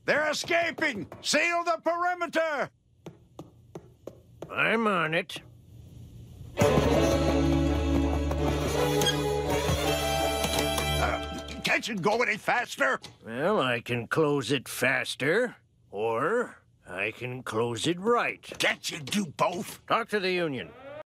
They're escaping! Seal the perimeter! I'm on it. Can't you go any faster? Well, I can close it faster, or I can close it right. Can't you do both? Talk to the Union.